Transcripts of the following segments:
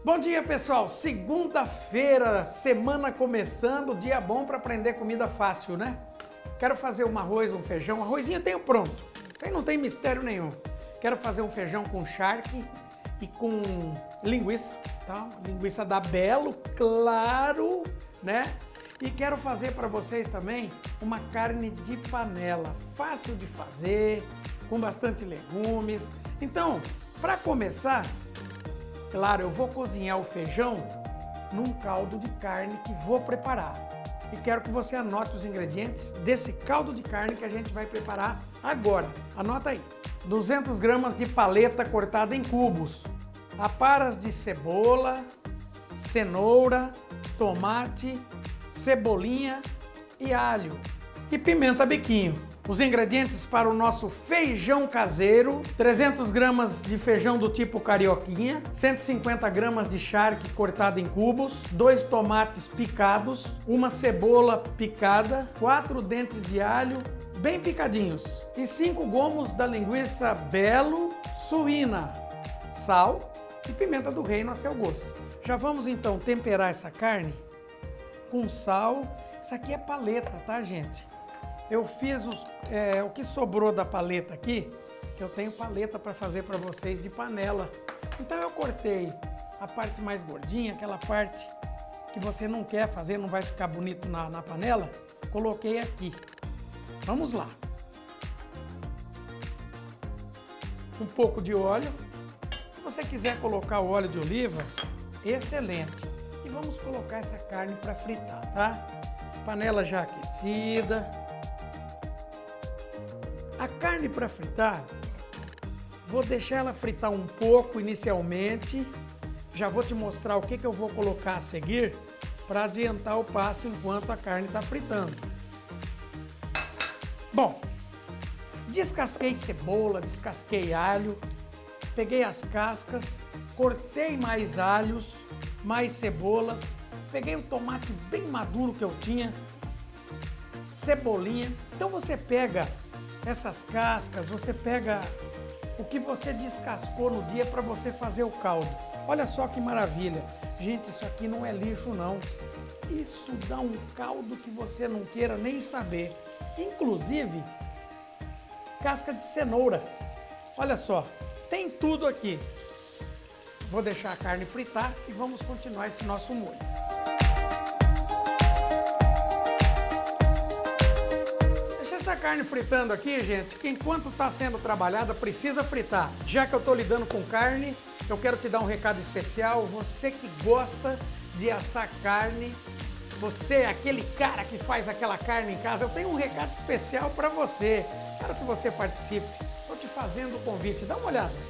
Bom dia, pessoal. Segunda-feira, semana começando, dia bom para aprender comida fácil, né? Quero fazer um arroz, um feijão. Arrozinho eu tenho pronto. Isso aí não tem mistério nenhum. Quero fazer um feijão com charque e com linguiça, tá? Linguiça da Belo, claro, né? E quero fazer para vocês também uma carne de panela, fácil de fazer, com bastante legumes. Então, para começar, claro, eu vou cozinhar o feijão num caldo de carne que vou preparar. E quero que você anote os ingredientes desse caldo de carne que a gente vai preparar agora. Anota aí. 200 gramas de paleta cortada em cubos. Aparas de cebola, cenoura, tomate, cebolinha e alho. E pimenta biquinho. Os ingredientes para o nosso feijão caseiro: 300 gramas de feijão do tipo carioquinha, 150 gramas de charque cortado em cubos, 2 tomates picados, uma cebola picada, 4 dentes de alho bem picadinhos e 5 gomos da linguiça Belo suína, sal e pimenta do reino a seu gosto. Já vamos então temperar essa carne com sal. Isso aqui é paleta, tá, gente? Eu fiz o que sobrou da paleta aqui, que eu tenho paleta para fazer para vocês de panela. Então eu cortei a parte mais gordinha, aquela parte que você não quer fazer, não vai ficar bonito na panela, coloquei aqui. Vamos lá. Um pouco de óleo. Se você quiser colocar o óleo de oliva, excelente. E vamos colocar essa carne para fritar, tá? Panela já aquecida. A carne para fritar, vou deixar ela fritar um pouco inicialmente. Já vou te mostrar o que eu vou colocar a seguir para adiantar o passo enquanto a carne está fritando. Bom, descasquei cebola, descasquei alho, peguei as cascas, cortei mais alhos, mais cebolas, peguei o tomate bem maduro que eu tinha, cebolinha. Então você pega essas cascas, você pega o que você descascou no dia para você fazer o caldo. Olha só que maravilha. Gente, isso aqui não é lixo não. Isso dá um caldo que você não queira nem saber. Inclusive, casca de cenoura. Olha só, tem tudo aqui. Vou deixar a carne fritar e vamos continuar esse nosso molho. Essa carne fritando aqui, gente, que enquanto está sendo trabalhada, precisa fritar. Já que eu estou lidando com carne, eu quero te dar um recado especial. Você que gosta de assar carne, você é aquele cara que faz aquela carne em casa, eu tenho um recado especial para você. Quero que você participe. Estou te fazendo o convite, dá uma olhada.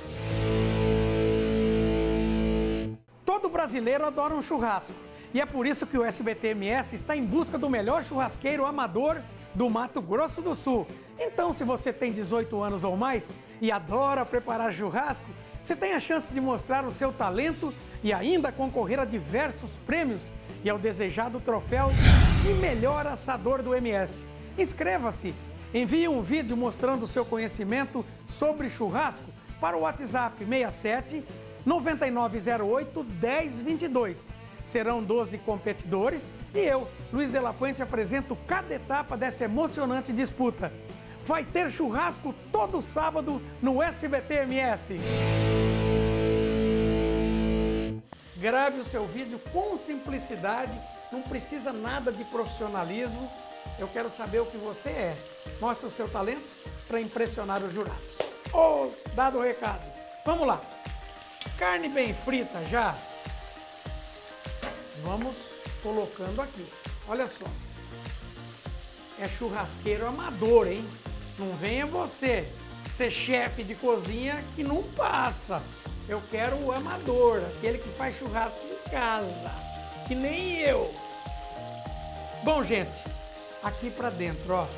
Todo brasileiro adora um churrasco. E é por isso que o SBT-MS está em busca do melhor churrasqueiro amador do Mato Grosso do Sul. Então, se você tem 18 anos ou mais e adora preparar churrasco, você tem a chance de mostrar o seu talento e ainda concorrer a diversos prêmios e ao desejado troféu de melhor assador do MS. Inscreva-se, envie um vídeo mostrando o seu conhecimento sobre churrasco para o WhatsApp 67 9908 1022. Serão 12 competidores e eu, Luiz de la Puente, apresento cada etapa dessa emocionante disputa. Vai ter churrasco todo sábado no SBT-MS. Grave o seu vídeo com simplicidade, não precisa nada de profissionalismo. Eu quero saber o que você é. Mostre o seu talento para impressionar os jurados. Dado o recado. Vamos lá. Carne bem frita já. Vamos colocando aqui. Olha só. É churrasqueiro amador, hein? Não venha você ser chefe de cozinha que não passa. Eu quero o amador, aquele que faz churrasco em casa, que nem eu. Bom, gente, aqui pra dentro, ó.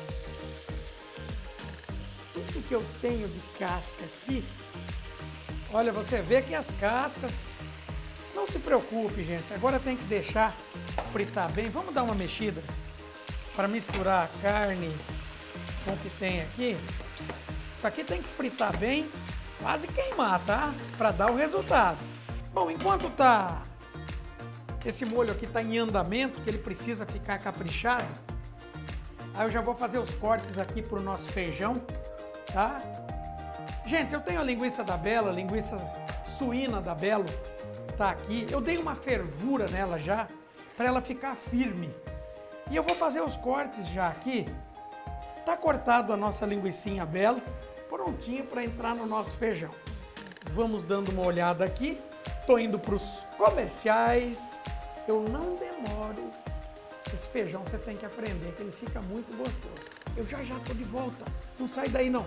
Tudo que eu tenho de casca aqui. Olha, você vê que as cascas... Não se preocupe, gente. Agora tem que deixar fritar bem. Vamos dar uma mexida para misturar a carne com o que tem aqui. Isso aqui tem que fritar bem, quase queimar, tá? Para dar o resultado. Bom, enquanto tá Esse molho aqui está em andamento, que ele precisa ficar caprichado. Aí eu já vou fazer os cortes aqui para o nosso feijão, tá? Gente, eu tenho a linguiça da Belo, linguiça suína da Belo, tá aqui. Eu dei uma fervura nela já, para ela ficar firme. E eu vou fazer os cortes já aqui. Tá cortado a nossa linguicinha Belo, prontinha para entrar no nosso feijão. Vamos dando uma olhada aqui. Tô indo para os comerciais. Eu não demoro. Esse feijão você tem que aprender, que ele fica muito gostoso. Eu já tô de volta. Não sai daí não.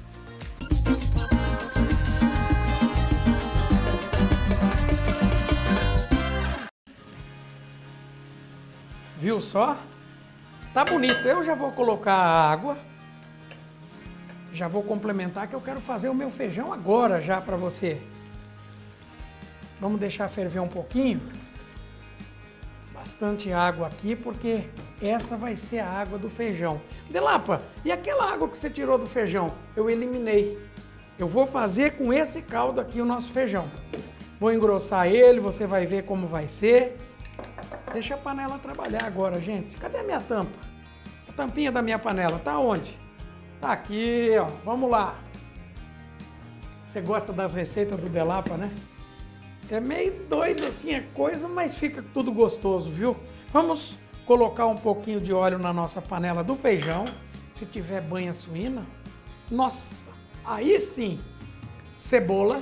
Viu só? Tá bonito. Eu já vou colocar a água. Já vou complementar que eu quero fazer o meu feijão agora já para você. Vamos deixar ferver um pouquinho. Bastante água aqui, porque essa vai ser a água do feijão. Delapa, e aquela água que você tirou do feijão? Eu eliminei. Eu vou fazer com esse caldo aqui o nosso feijão. Vou engrossar ele, você vai ver como vai ser. Deixa a panela trabalhar agora, gente. Cadê a minha tampa? A tampinha da minha panela, tá onde? Tá aqui, ó. Vamos lá. Você gosta das receitas do Delapa, né? É meio doido assim a coisa, mas fica tudo gostoso, viu? Vamos colocar um pouquinho de óleo na nossa panela do feijão. Se tiver banha suína, nossa, aí sim, cebola.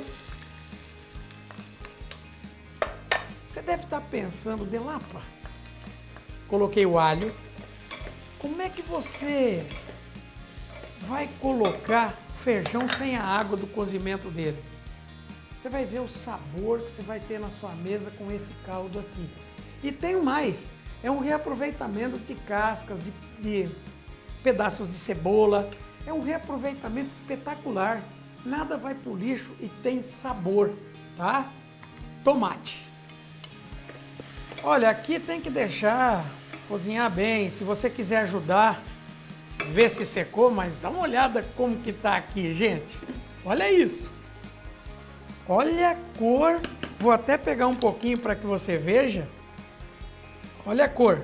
Você deve estar pensando, Delapa, coloquei o alho. Como é que você vai colocar feijão sem a água do cozimento dele? Você vai ver o sabor que você vai ter na sua mesa com esse caldo aqui. E tem mais, é um reaproveitamento de cascas, de pedaços de cebola. É um reaproveitamento espetacular. Nada vai pro lixo e tem sabor, tá? Tomate. Olha, aqui tem que deixar cozinhar bem. Se você quiser ajudar, ver se secou, mas dá uma olhada como que tá aqui, gente. Olha isso. Olha a cor, vou até pegar um pouquinho para que você veja. Olha a cor.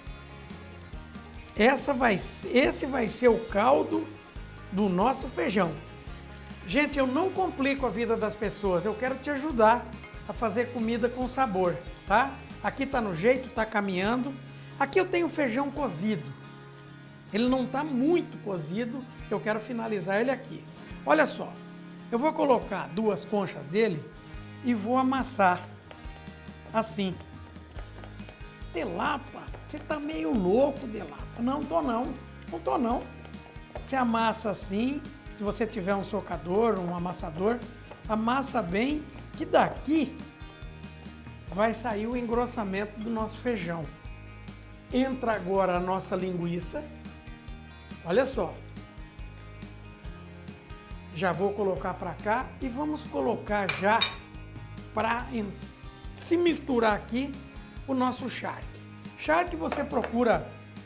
Esse vai ser o caldo do nosso feijão. Gente, eu não complico a vida das pessoas, eu quero te ajudar a fazer comida com sabor, tá? Aqui tá no jeito, tá caminhando. Aqui eu tenho feijão cozido. Ele não tá muito cozido, que eu quero finalizar ele aqui. Olha só. Eu vou colocar 2 conchas dele e vou amassar assim. Delapa, você tá meio louco, Delapa. Não tô não, não tô não. Você amassa assim, se você tiver um socador, um amassador, amassa bem, que daqui vai sair o engrossamento do nosso feijão. Entra agora a nossa linguiça. Olha só. Já vou colocar para cá e vamos colocar já para se misturar aqui o nosso charque. Charque você procura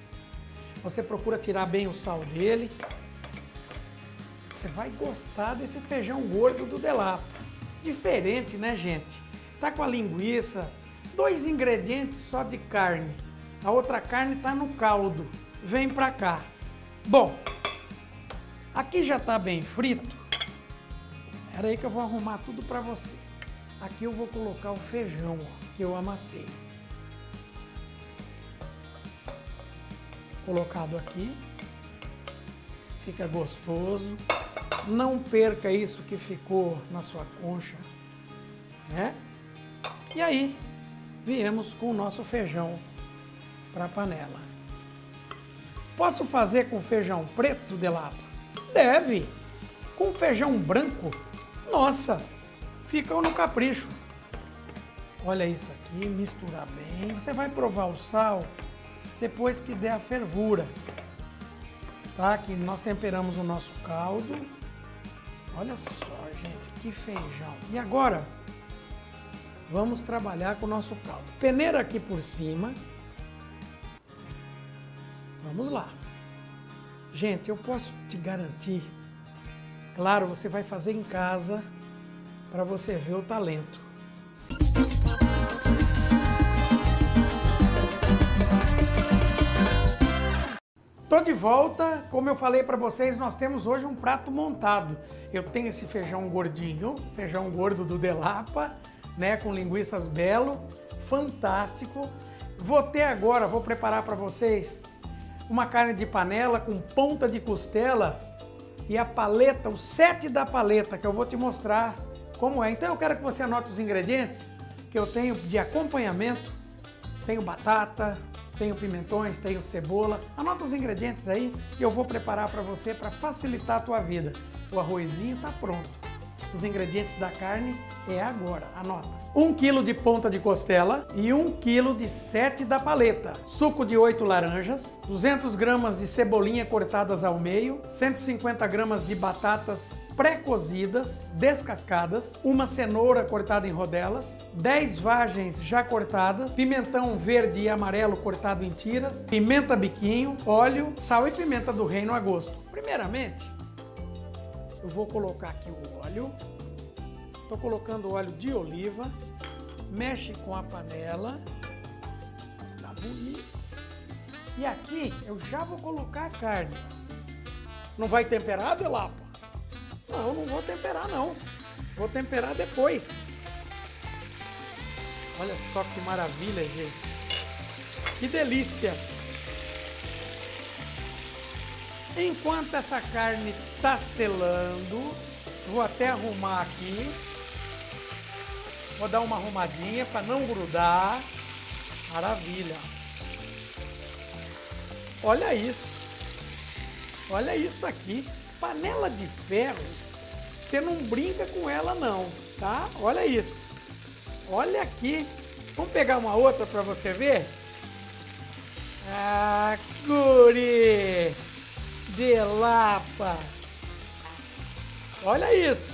tirar bem o sal dele. Você vai gostar desse feijão gordo do Delapa. Diferente, né, gente? Tá com a linguiça, 2 ingredientes só de carne. A outra carne tá no caldo. Vem para cá. Bom, aqui já tá bem frito. Era aí que eu vou arrumar tudo para você. Aqui eu vou colocar o feijão, ó, que eu amassei. Colocado aqui. Fica gostoso. Não perca isso que ficou na sua concha, né? E aí, viemos com o nosso feijão para a panela. Posso fazer com feijão preto, Delapa? Deve. Com feijão branco, nossa, fica no capricho. Olha isso aqui, misturar bem. Você vai provar o sal depois que der a fervura. Tá? Aqui nós temperamos o nosso caldo. Olha só, gente, que feijão. E agora, vamos trabalhar com o nosso caldo. Peneira aqui por cima. Vamos lá. Gente, eu posso te garantir, claro, você vai fazer em casa para você ver o talento. Tô de volta, como eu falei para vocês, nós temos hoje um prato montado. Eu tenho esse feijão gordinho, feijão gordo do Delapa, né, com linguiças Belo, fantástico. Vou preparar para vocês uma carne de panela com ponta de costela e a paleta, o set da paleta, que eu vou te mostrar como é. Então eu quero que você anote os ingredientes que eu tenho de acompanhamento. Tenho batata, tenho pimentões, tenho cebola. Anota os ingredientes aí e eu vou preparar para você para facilitar a tua vida. O arrozinho tá pronto. Os ingredientes da carne é agora, anota. 1 kg de ponta de costela e 1 kg de sete da paleta. Suco de 8 laranjas, 200 gramas de cebolinha cortadas ao meio, 150 gramas de batatas pré-cozidas, descascadas, uma cenoura cortada em rodelas, 10 vagens já cortadas, pimentão verde e amarelo cortado em tiras, pimenta biquinho, óleo, sal e pimenta do reino a gosto. Primeiramente, eu vou colocar aqui o óleo. Estou colocando óleo de oliva. Mexe com a panela. Tá bonito. E aqui eu já vou colocar a carne. Não vai temperar, Delapa? Não, não vou temperar não. Vou temperar depois. Olha só que maravilha, gente. Que delícia. Enquanto essa carne está selando, vou até arrumar aqui. Vou dar uma arrumadinha para não grudar. Maravilha. Olha isso. Olha isso aqui. Panela de ferro. Você não brinca com ela não, tá? Olha isso. Olha aqui. Vamos pegar uma outra para você ver? Ah, guri! Delapa! Olha isso!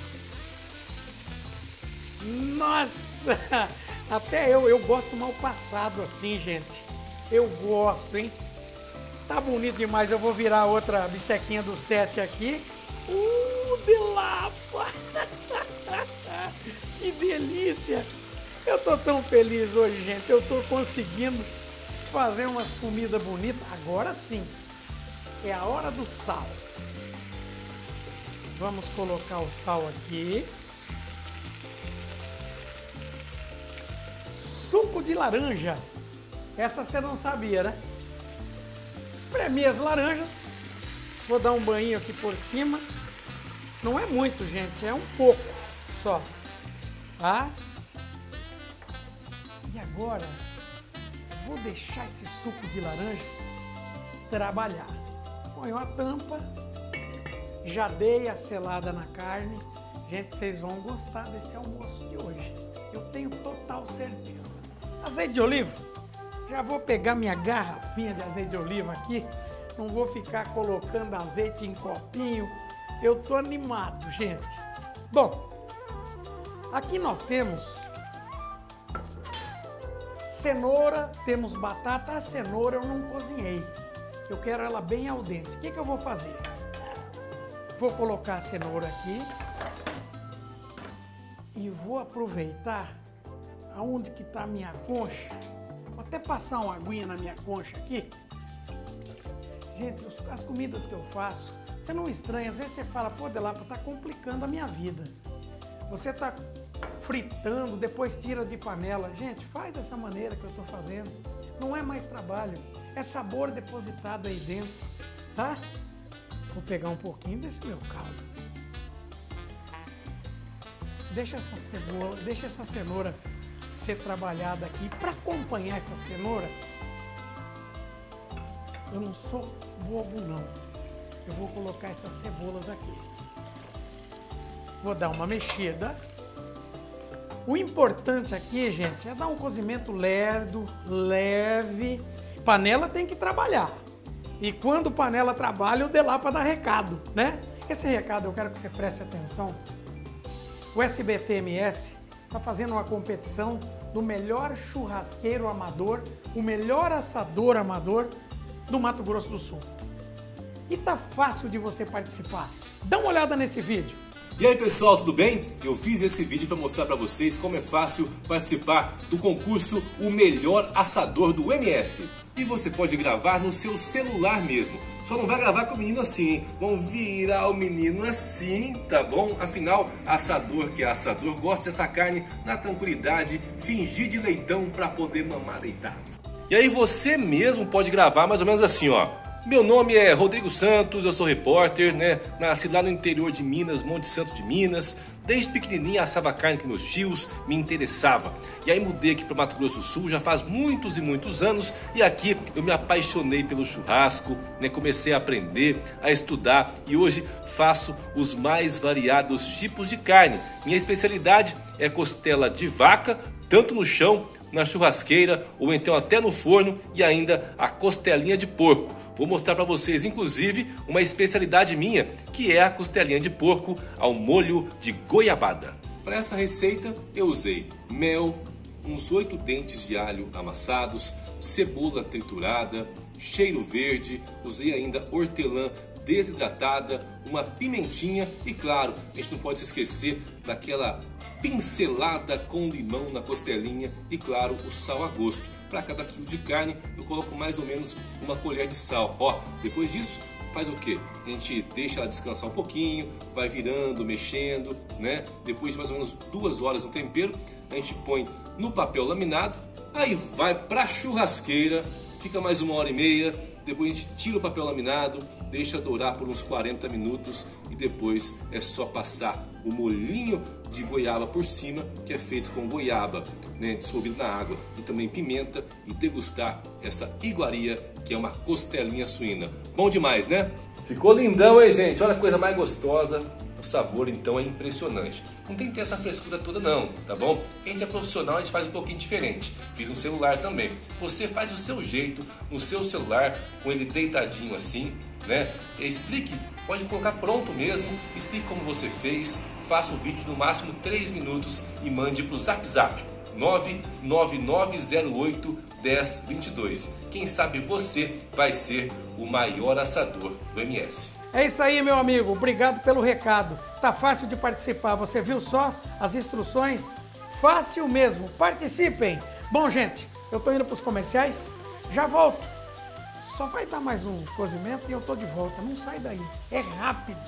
Nossa! Até eu gosto mal passado assim, gente. Eu gosto, hein? Tá bonito demais. Eu vou virar outra bistequinha do set aqui. Delapa! Que delícia! Eu tô tão feliz hoje, gente. Eu tô conseguindo fazer umas comidas bonitas. Agora sim. É a hora do sal. Vamos colocar o sal aqui. Suco de laranja. Essa você não sabia, né? Espremi as laranjas. Vou dar um banho aqui por cima. Não é muito, gente. É um pouco só. Tá? E agora, vou deixar esse suco de laranja trabalhar. Ponho a tampa, já dei a selada na carne. Gente, vocês vão gostar desse almoço de hoje. Eu tenho total certeza. Azeite de oliva. Já vou pegar minha garrafinha de azeite de oliva aqui. Não vou ficar colocando azeite em copinho. Eu tô animado, gente. Bom, aqui nós temos cenoura, temos batata. A cenoura eu não cozinhei. Eu quero ela bem al dente. O que eu vou fazer? Vou colocar a cenoura aqui e vou aproveitar aonde que está a minha concha. Vou até passar uma aguinha na minha concha aqui. Gente, as comidas que eu faço, você não estranha. Às vezes você fala, pô, Delapa, tá complicando a minha vida. Você tá fritando, depois tira de panela. Gente, faz dessa maneira que eu estou fazendo. Não é mais trabalho. É sabor depositado aí dentro, tá? Vou pegar um pouquinho desse meu caldo. Deixa essa cebola, deixa essa cenoura ser trabalhada aqui. Para acompanhar essa cenoura, eu não sou bobo não. Eu vou colocar essas cebolas aqui. Vou dar uma mexida. O importante aqui, gente, é dar um cozimento lerdo, leve. Panela tem que trabalhar. E quando panela trabalha, o Delapa dá recado, né? Esse recado eu quero que você preste atenção. O SBT-MS está fazendo uma competição do melhor churrasqueiro amador, o melhor assador amador do Mato Grosso do Sul. E tá fácil de você participar. Dá uma olhada nesse vídeo. E aí pessoal, tudo bem? Eu fiz esse vídeo para mostrar para vocês como é fácil participar do concurso O Melhor Assador do MS. E você pode gravar no seu celular mesmo. Só não vai gravar com o menino assim, hein? Vão virar o menino assim, tá bom? Afinal, assador que é assador gosta dessa carne na tranquilidade, fingir de leitão para poder mamar deitado. E aí você mesmo pode gravar mais ou menos assim, ó. Meu nome é Rodrigo Santos, eu sou repórter, né? Nasci lá no interior de Minas, Monte Santo de Minas. Desde pequenininho assava carne com meus tios, me interessava. E aí mudei aqui para Mato Grosso do Sul já faz muitos e muitos anos. E aqui eu me apaixonei pelo churrasco, né? Comecei a aprender, a estudar e hoje faço os mais variados tipos de carne. Minha especialidade é costela de vaca, tanto no chão, na churrasqueira ou então até no forno e ainda a costelinha de porco. Vou mostrar para vocês, inclusive, uma especialidade minha, que é a costelinha de porco ao molho de goiabada. Para essa receita, eu usei mel, uns 8 dentes de alho amassados, cebola triturada, cheiro verde, usei ainda hortelã desidratada, uma pimentinha e, claro, a gente não pode se esquecer daquela pincelada com limão na costelinha e, claro, o sal a gosto. Para cada quilo de carne eu coloco mais ou menos uma colher de sal. Ó, depois disso faz o que? A gente deixa ela descansar um pouquinho, vai virando, mexendo, né? Depois de mais ou menos 2 horas no tempero, a gente põe no papel laminado, aí vai para a churrasqueira, fica mais 1h30, depois a gente tira o papel laminado, deixa dourar por uns 40 minutos e depois é só passar o molhinho de goiaba por cima, que é feito com goiaba, né, dissolvido na água, e também pimenta, e degustar essa iguaria que é uma costelinha suína. Bom demais, né? Ficou lindão, hein, gente? Olha a coisa mais gostosa. O sabor, então, é impressionante. Não tem que ter essa frescura toda, não, tá bom? Quem a gente é profissional, a gente faz um pouquinho diferente. Fiz no celular também. Você faz do seu jeito, no seu celular, com ele deitadinho assim, né? Explique, pode colocar pronto mesmo, explique como você fez, faça o vídeo no máximo 3 minutos e mande para o Zap 999081022. Quem sabe você vai ser o maior assador do MS. É isso aí, meu amigo. Obrigado pelo recado. Tá fácil de participar. Você viu só as instruções? Fácil mesmo. Participem. Bom, gente, eu tô indo para os comerciais. Já volto. Só vai dar mais um cozimento e eu tô de volta. Não sai daí. É rápido.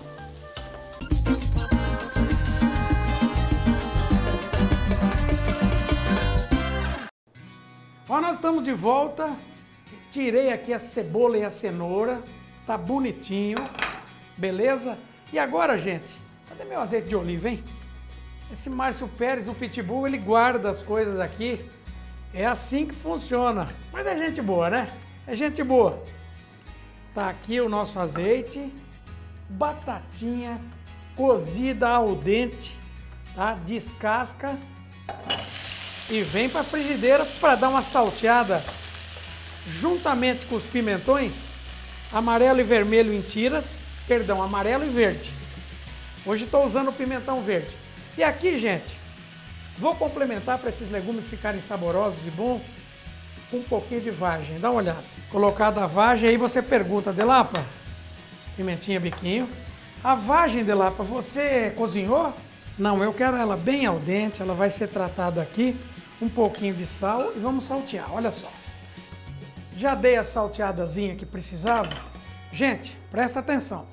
Ó, nós estamos de volta. Tirei aqui a cebola e a cenoura. Tá bonitinho. Beleza? E agora, gente, cadê meu azeite de oliva, hein? Esse Márcio Pérez, o Pitbull, ele guarda as coisas aqui. É assim que funciona. Mas é gente boa, né? É gente boa. Tá aqui o nosso azeite. Batatinha cozida ao dente, tá? Descasca e vem para a frigideira para dar uma salteada juntamente com os pimentões, amarelo e vermelho em tiras, perdão, amarelo e verde. Hoje estou usando o pimentão verde. E aqui, gente, vou complementar para esses legumes ficarem saborosos e bons com um pouquinho de vagem. Dá uma olhada. Colocada a vagem, aí você pergunta, Delapa, pimentinha biquinho, a vagem, Delapa, você cozinhou? Não, eu quero ela bem al dente, ela vai ser tratada aqui, um pouquinho de sal e vamos saltear, olha só. Já dei a salteadazinha que precisava. Gente, presta atenção.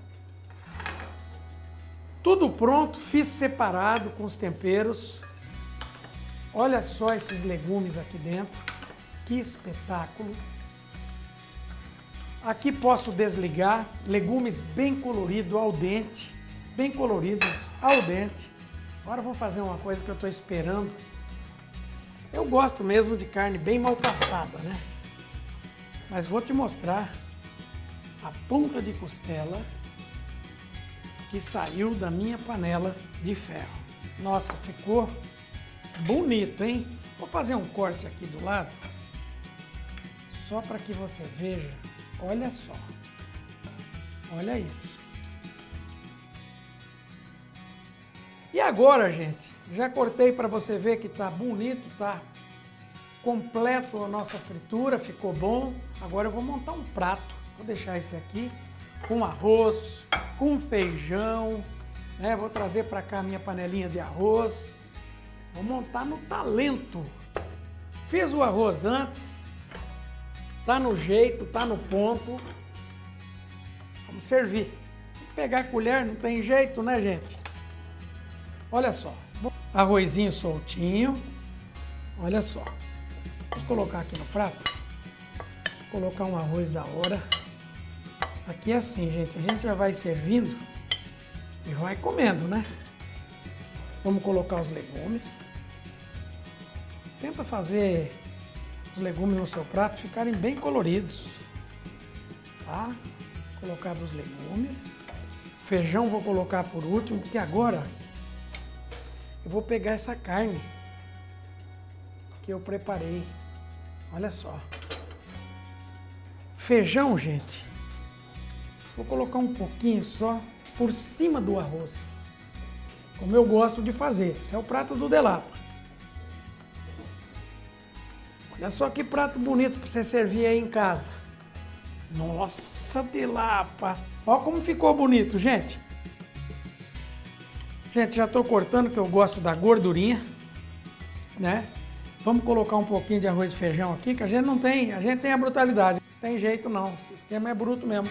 Tudo pronto, fiz separado com os temperos. Olha só esses legumes aqui dentro. Que espetáculo. Aqui posso desligar. Legumes bem coloridos ao dente. Bem coloridos ao dente. Agora eu vou fazer uma coisa que eu estou esperando. Eu gosto mesmo de carne bem mal passada, né? Mas vou te mostrar a ponta de costela que saiu da minha panela de ferro. Nossa, ficou bonito, hein? Vou fazer um corte aqui do lado, só para que você veja. Olha só. Olha isso. E agora, gente, já cortei para você ver que tá bonito, tá completo a nossa fritura, ficou bom. Agora eu vou montar um prato. Vou deixar esse aqui com arroz, com feijão, né? Vou trazer para cá a minha panelinha de arroz. Vou montar no talento. Fiz o arroz antes. tá no jeito, tá no ponto. Vamos servir. Pegar a colher, não tem jeito, né, gente? Olha só. Arrozinho soltinho. Olha só. Vamos colocar aqui no prato. Colocar um arroz da hora. Aqui é assim, gente. A gente já vai servindo e vai comendo, né? Vamos colocar os legumes. Tenta fazer os legumes no seu prato ficarem bem coloridos. Tá? Colocar os legumes. Feijão vou colocar por último, porque agora eu vou pegar essa carne que eu preparei. Olha só. Feijão, gente, vou colocar um pouquinho só por cima do arroz, como eu gosto de fazer. Esse é o prato do Delapa. Olha só que prato bonito para você servir aí em casa. Nossa, Delapa! Olha como ficou bonito, gente. Gente, já estou cortando, que eu gosto da gordurinha, né? Vamos colocar um pouquinho de arroz e feijão aqui, que a gente não tem, a gente tem a brutalidade. Não tem jeito não, o sistema é bruto mesmo.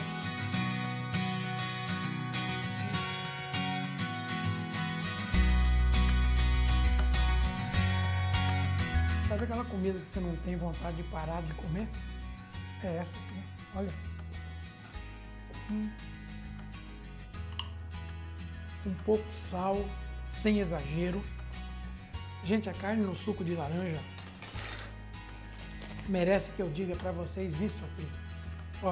Sabe aquela comida que você não tem vontade de parar de comer? É essa aqui, olha. Um pouco de sal, sem exagero. Gente, a carne no suco de laranja merece que eu diga para vocês isso aqui. Ó,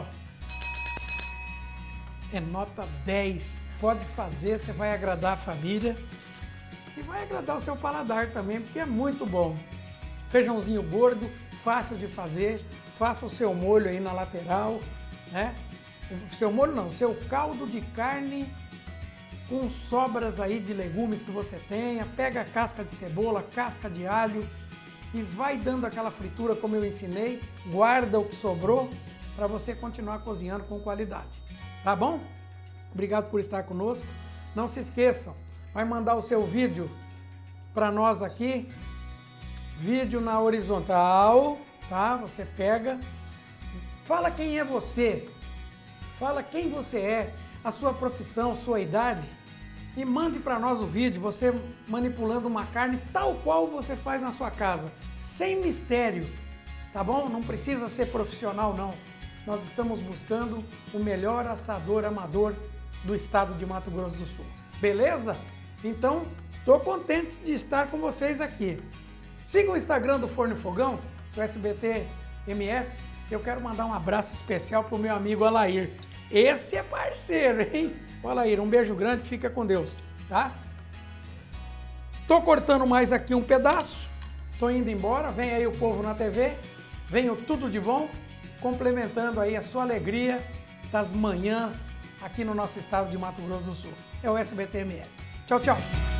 é nota 10. Pode fazer, você vai agradar a família e vai agradar o seu paladar também, porque é muito bom. Feijãozinho gordo, fácil de fazer. Faça o seu molho aí na lateral, né? O seu molho não, o seu caldo de carne com sobras aí de legumes que você tenha. Pega a casca de cebola, casca de alho e vai dando aquela fritura como eu ensinei. Guarda o que sobrou para você continuar cozinhando com qualidade. Tá bom? Obrigado por estar conosco. Não se esqueçam, vai mandar o seu vídeo para nós aqui. Vídeo na horizontal, tá? Você pega, fala quem é você, fala quem você é, a sua profissão, sua idade e mande para nós o vídeo, você manipulando uma carne tal qual você faz na sua casa, sem mistério, tá bom? Não precisa ser profissional não, nós estamos buscando o melhor assador amador do estado de Mato Grosso do Sul, beleza? Então, tô contente de estar com vocês aqui. Siga o Instagram do Forno e Fogão, do SBT MS. Eu quero mandar um abraço especial pro meu amigo Alair. Esse é parceiro, hein? O Alair, um beijo grande, fica com Deus, tá? Tô cortando mais aqui um pedaço, tô indo embora, vem aí o povo na TV, vem o Tudo de Bom, complementando aí a sua alegria das manhãs aqui no nosso estado de Mato Grosso do Sul. É o SBT MS. Tchau, tchau!